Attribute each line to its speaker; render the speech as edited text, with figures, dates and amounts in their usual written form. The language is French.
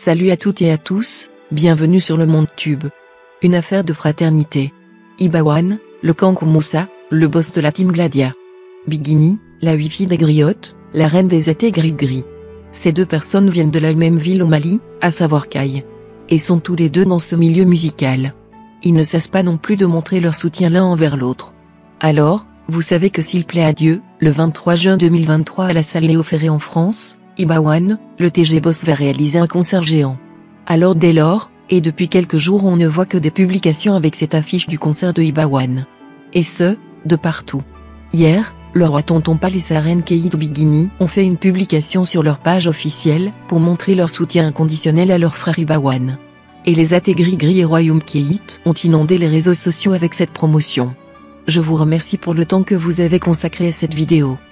Speaker 1: Salut à toutes et à tous, bienvenue sur le Monde Tube. Une affaire de fraternité. Ibawan, le Kankou Moussa, le boss de la team Gladia. Bikini, la wifi des griottes, la reine des étés gris-gris. Ces deux personnes viennent de la même ville au Mali, à savoir Caille. Et sont tous les deux dans ce milieu musical. Ils ne cessent pas non plus de montrer leur soutien l'un envers l'autre. Alors, vous savez que s'il plaît à Dieu, le 23 juin 2023 à la salle Léo Ferré en France, Ibawan, le TG Boss va réaliser un concert géant. Alors dès lors, et depuis quelques jours on ne voit que des publications avec cette affiche du concert de Ibawan. Et ce, de partout. Hier, le roi Tonton Pal et sa reine Keït Bikini ont fait une publication sur leur page officielle pour montrer leur soutien inconditionnel à leur frère Ibawan. Et les athées gris-gris et Royaume Keït ont inondé les réseaux sociaux avec cette promotion. Je vous remercie pour le temps que vous avez consacré à cette vidéo.